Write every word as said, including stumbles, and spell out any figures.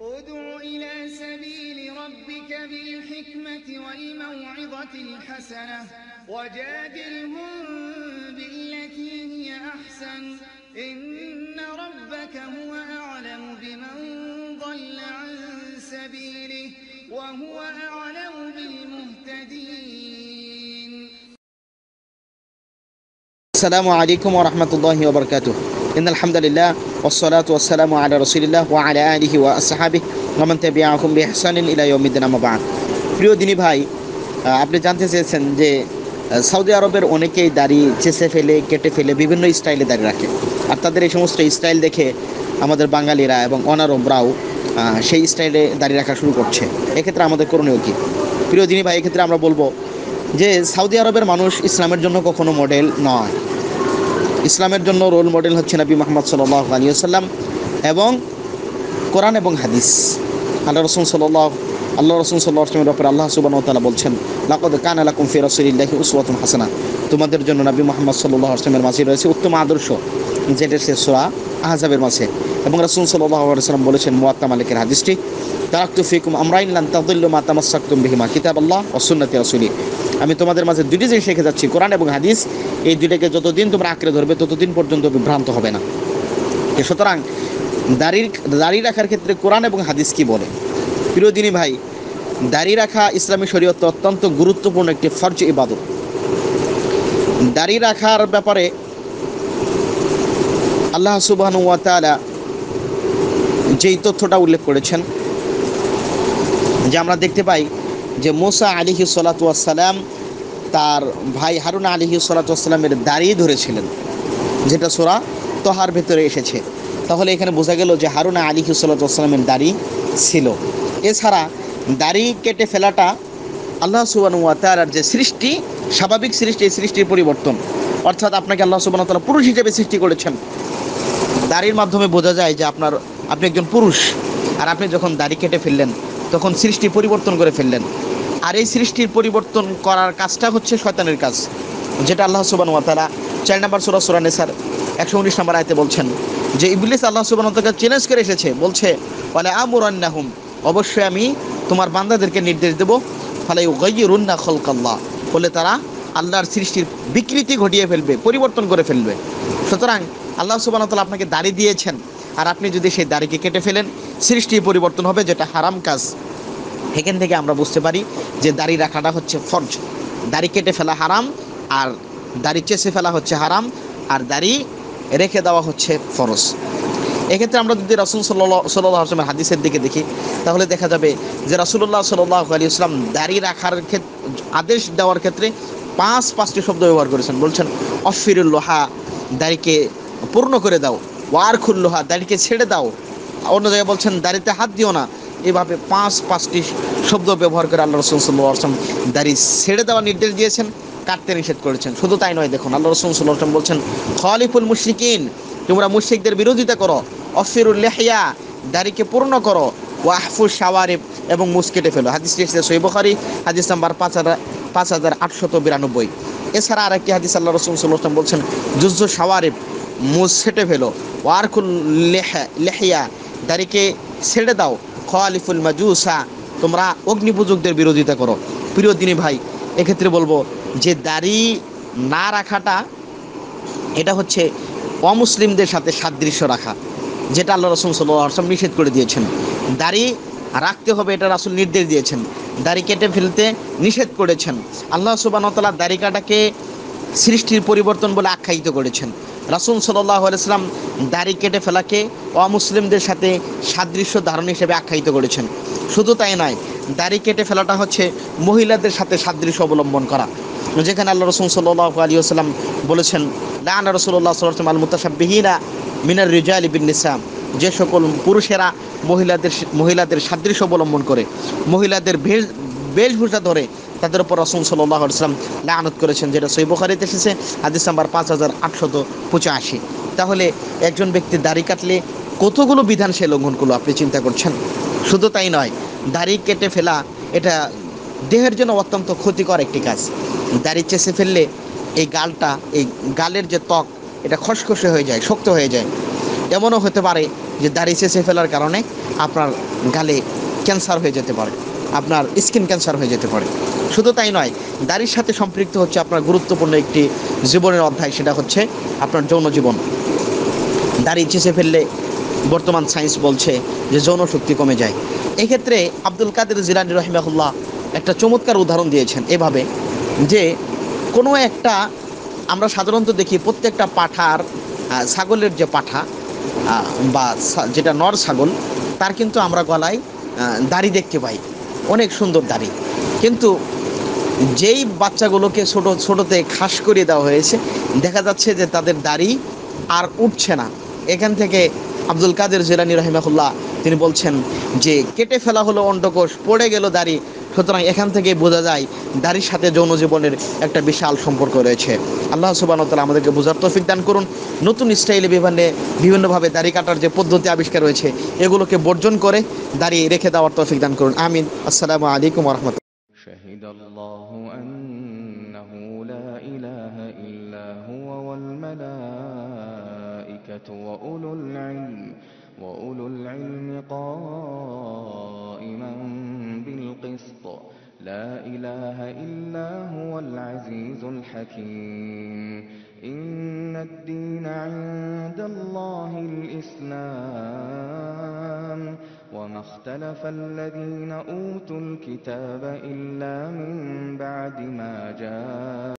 ادع إلى سبيل ربك بالحكمة والموعظة الحسنة وجادلهم بالتي هي أحسن إن ربك هو أعلم بمن ضل عن سبيله وهو أعلم بالمهتدين. السلام عليكم ورحمة الله وبركاته. إن الحمد لله والصلاة والسلام على رسول الله وعلى آله وأصحابه ومن تبعهم بإحسان إلى يوم الدين أما بعد. প্রিয় দিনী ভাই, আপনি জানতে চেয়েছেন যে সৌদি আরবের অনেকেই দাড়ি চেঁচে ফেলে, কেটে ফেলে বিভিন্ন স্টাইলে দাড়ি রাখে, আর তাদের এই সমস্ত স্টাইল দেখে আমাদের বাঙালিরা এবং অনারবরাও সেই স্টাইলে দাড়ি রাখা শুরু করছে। এক্ষেত্রে আমাদের করণীয় কী? প্রিয় দিনী ভাই, এক্ষেত্রে আমরা বলবো যে সৌদি আরবের মানুষ ইসলামের জন্য কখনো মডেল নয়। ইসলামের জন্য রোল মডেল হচ্ছে নবী মুহাম্মদ সাল্লাল্লাহু আলাইহি ওয়াসাল্লাম এবং কোরআন এবং হাদিস। আল্লাহ রাসূল সাল্লাল্লাহু আল্লাহ রাসূল সাল্লাল্লাহু আলাইহি ওয়াসাল্লামের ব্যাপারে আল্লাহ সুবহানাহু ওয়া তাআলা বলছেন, লাকাদ কানা লাকুম ফি রাসূলিল্লাহি উসওয়াতুন হাসানাহ। তোমাদের জন্য নবী মুহাম্মদ সাল্লাল্লাহু আলাইহি ওয়াসাল্লামের মাঝে রয়েছে উত্তম আদর্শ, যেটা সে সূরা আহজাবের মাঝে। এবং রাসূল সাল্লাল্লাহু আলাইহি ওয়াসাল্লাম বলেছেন মুয়াত্তা মালিকের হাদিসটি, তারাকতু ফিকুম আমরাইন লান তাদিল্লু মা তামাসসাকতুম বিহিমা কিতাবাল্লাহ ওয়া সুন্নতি রাসূলি। আমি তোমাদের মাঝে দুটি জিনিস শিখে যাচ্ছি, কোরআন এবং হাদিস। এই দুইটাকে যতদিন তোমরা আঁকড়ে ধরবে ততদিন পর্যন্ত বিভ্রান্ত হবে না। সুতরাং দাড়ির দাড়ি রাখার ক্ষেত্রে কোরআন এবং হাদিস কি বলে? প্রিয় দিনী ভাই, দাড়ি রাখা ইসলামী শরীয়তে অত্যন্ত গুরুত্বপূর্ণ একটি ফরজ ইবাদত। দাড়ি রাখার ব্যাপারে আল্লাহ সুবহানাহু ওয়া তাআলা যেই তথ্যটা উল্লেখ করেছেন, যে আমরা দেখতে পাই যে মুসা আলাইহিস সালাতু ওয়াস সালাম তার ভাই হারুন আলাইহিস সালাতু ওয়াস সালামের দাড়ি ধরেছিলেন, যেটা সূরা তহার ভেতরে এসেছে। তাহলে এখানে বোঝা গেল যে হারুন আলাইহিস সালাতু ওয়াস সালামের দাড়ি ছিল। এছাড়া দাড়ি কেটে ফেলাটা আল্লাহ সুবহানাহু ওয়া তাআলার যে সৃষ্টি, স্বাভাবিক সৃষ্টি, এই সৃষ্টির পরিবর্তন। অর্থাৎ আপনাকে আল্লাহ সুবহানাহু ওয়া তাআলা পুরুষ হিসেবে সৃষ্টি করেছেন। দাড়ির মাধ্যমে বোঝা যায় যে আপনার আপনি একজন পুরুষ, আর আপনি যখন দাড়ি কেটে ফেললেন তখন সৃষ্টি পরিবর্তন করে ফেললেন। আর এই সৃষ্টির পরিবর্তন করার কাজটা হচ্ছে শয়তানের কাজ, যেটা আল্লাহ সুবহানাহু ওয়া তাআলা চার নম্বর সূরা সূরা নিসার একশো উনিশ নম্বর আয়াতে বলছেন যে ইবলিস আল্লাহ সুবহানাহু ওয়া তাআলা চ্যালেঞ্জ করে এসেছে, বলছে ওয়ালা আমুরান্নাহুম, অবশ্যই আমি তোমার বান্দাদেরকে নির্দেশ দেব, ফালা ইউগাইয়িরুন্না খালকাল্লাহ, বলে তারা আল্লাহর সৃষ্টির বিকৃতি ঘটিয়ে ফেলবে, পরিবর্তন করে ফেলবে। সুতরাং আল্লাহ সুবহানাহু ওয়া তাআলা আপনাকে দাড়ি দিয়েছেন, আর আপনি যদি সেই দাড়িকে কেটে ফেলেন সৃষ্টি পরিবর্তন হবে, যেটা হারাম কাজ। এখান থেকে আমরা বুঝতে পারি যে দাড়ি রাখাটা হচ্ছে ফরজ। দাড়ি কেটে ফেলা হারাম, আর দাড়ি চেঁচে ফেলা হচ্ছে হারাম, আর দাড়ি রেখে দেওয়া হচ্ছে ফরজ। এক্ষেত্রে আমরা যদি রাসূল সাল্লাল্লাহু সাল্লাল্লাহু আলাইহি ওয়াসাল্লামের হাদিসের দিকে দেখি, তাহলে দেখা যাবে যে রাসূলুল্লাহ সাল্লাল্লাহু আলাইহি ওয়াসাল্লাম দাড়ি রাখার ক্ষেত্রে আদেশ দেওয়ার ক্ষেত্রে পাঁচ পাঁচটি শব্দ ব্যবহার করেছেন। বলছেন অফিরুল লোহা, দাড়িকে পূর্ণ করে দাও, ওয়ারখুল লোহা, দাড়িকে ছেড়ে দাও। অন্য জায়গায় বলছেন দাড়িতে হাত দিও না। এভাবে পাঁচ পাঁচটি শব্দ ব্যবহার করে আল্লাহ রাসূল সাল্লাল্লাহু আলাইহি ওয়াসাল্লাম দাড়ি ছেড়ে দেওয়ার নির্দেশ দিয়েছেন, কাটতে নিষেধ করেছেন। শুধু তাই নয়, দেখুন আল্লাহ রাসূল সাল্লাল্লাহু আলাইহি ওয়াসাল্লাম বলছেন খালিফুল মুশরিকিন, তোমরা মুশরিকদের বিরোধিতা করো। অফিরুল লিহিয়া, দাড়িকে পূর্ণ করো। ওয়াহফুশ শাওয়ারিব, এবং মুছ কেটে ফেলো। হাদিসটি এসেছে সহিহ বুখারী হাদিস নাম্বার পাঁচ হাজার পাঁচ হাজার আটশত বিরানব্বই। এছাড়া আরেকটি হাদিস আল্লাহ রাসূল সাল্লাল্লাহু আলাইহি ওয়াসাল্লাম বলছেন জুজ্জু শাওয়ারিব, মুছ কেটে ফেলো। ওয়ারকুল লিহিয়া, দাড়িকে ছেড়ে দাও। খালিফুল মাজুসা, তোমরা অগ্নিপূজকদের বিরোধিতা করো। প্রিয় দিনী ভাই, এক্ষেত্রে বলবো যে দাড়ি না রাখাটা এটা হচ্ছে অমুসলিমদের সাথে সাদৃশ্য রাখা, যেটা আল্লাহ রাসূল সাল্লাল্লাহু আলাইহি ওয়াসাল্লাম নিষেধ করে দিয়েছেন। দাড়ি রাখতে হবে, এটা রাসূল নির্দেশ দিয়েছেন। দাড়ি কেটে ফেলতে নিষেধ করেছেন। আল্লাহ সুবহানাহু ওয়া তাআলা দাড়ি কাটাকে সৃষ্টির পরিবর্তন বলে আখ্যায়িত করেছেন। রাসূল সাল্লাল্লাহু আলাইহি ওয়াসাল্লাম দাড়ি কেটে ফেলাকে অমুসলিমদের সাথে সাদৃশ্য ধারণ হিসেবে আখ্যায়িত করেছেন। শুধু তাই নয়, দাড়ি কেটে ফেলাটা হচ্ছে মহিলাদের সাথে সাদৃশ্য অবলম্বন করা, যেখানে আল্লাহ রাসূল সাল্লাল্লাহু আলাইহি ওয়াসাল্লাম বলেছেন লাআনা রাসূলুল্লাহ সাল্লাল্লাহু আলাইহি ওয়াসাল্লাম আল মুতাশাব্বিহিনা মিনার রিজালি বিন নিসা, যে সকল পুরুষেরা মহিলাদের মহিলাদের সাদৃশ্য অবলম্বন করে, মহিলাদের বেশ বেশভূষা ধরে, তাদের উপর রাসূল সাল্লাল্লাহু আলাইহি ওয়াসাল্লাম লানত করেছেন, যেটা সহিহ বুখারীতে এসেছে হাদিস নাম্বার পাঁচ হাজার আটশত পঁচাশি। তাহলে একজন ব্যক্তি দাড়ি কাটলে কতগুলো বিধান সে লঙ্ঘন করলো আপনি চিন্তা করছেন। শুধু তাই নয়, দাড়ি কেটে ফেলা এটা দেহের জন্য অত্যন্ত ক্ষতিকর একটি কাজ। দাড়ি চেঁচে ফেললে এই গালটা, এই গালের যে ত্বক, এটা খসখসে হয়ে যায়, শক্ত হয়ে যায়। এমনও হতে পারে যে দাড়ি চেঁচে ফেলার কারণে আপনার গালে ক্যান্সার হয়ে যেতে পারে, আপনার স্কিন ক্যান্সার হয়ে যেতে পারে। শুধু তাই নয়, দাড়ির সাথে সম্পৃক্ত হচ্ছে আপনার গুরুত্বপূর্ণ একটি জীবনের অধ্যায়, সেটা হচ্ছে আপনার যৌন জীবন। দাড়ি চেঁচে ফেললে বর্তমান সায়েন্স বলছে যে যৌন শক্তি কমে যায়। এক্ষেত্রে আব্দুল কাদের জিলানী রাহিমাহুল্লাহ একটা চমৎকার উদাহরণ দিয়েছেন এভাবে, যে কোনো একটা, আমরা সাধারণত দেখি প্রত্যেকটা পাঠার, ছাগলের যে পাঠা বা যেটা নর ছাগল, তার কিন্তু আমরা গলায় দাড়ি দেখতে পাই, অনেক সুন্দর দাড়ি। কিন্তু যেই বাচ্চাগুলোকে ছোটো ছোটোতে খাস করিয়ে দেওয়া হয়েছে, দেখা যাচ্ছে যে তাদের দাড়ি আর উঠছে না। এখান থেকে আব্দুল কাদের জিলানী রাহিমাহুল্লাহ তিনি বলছেন যে কেটে ফেলা হলো অন্ডকোষ, পড়ে গেল দাড়ি। সুতরাং এখান থেকে বোঝা যায় দাড়ির সাথে যৌন জীবনের একটা বিশাল সম্পর্ক রয়েছে। আল্লাহ সুবহানাহু ওয়া তাআলা আমাদেরকে বোঝার তৌফিক দান করুন। নতুন স্টাইলে বিভিন্ন বিভিন্নভাবে দাড়ি কাটার যে পদ্ধতি আবিষ্কার হয়েছে, এগুলোকে বর্জন করে দাড়ি রেখে দেওয়ার তৌফিক দান করুন। আমিন। আসসালামু আলাইকুম ওয়া রাহমাতুল্লাহ। شهد الله أنه لا إله إلا هو والملائكة وأولو العلم وأولو العلم قائما بالقسط لا إله إلا هو العزيز الحكيم إن الدين عند الله الإسلام وما اختلف الذين أوتوا الكتاب إلا من بعد ما جاء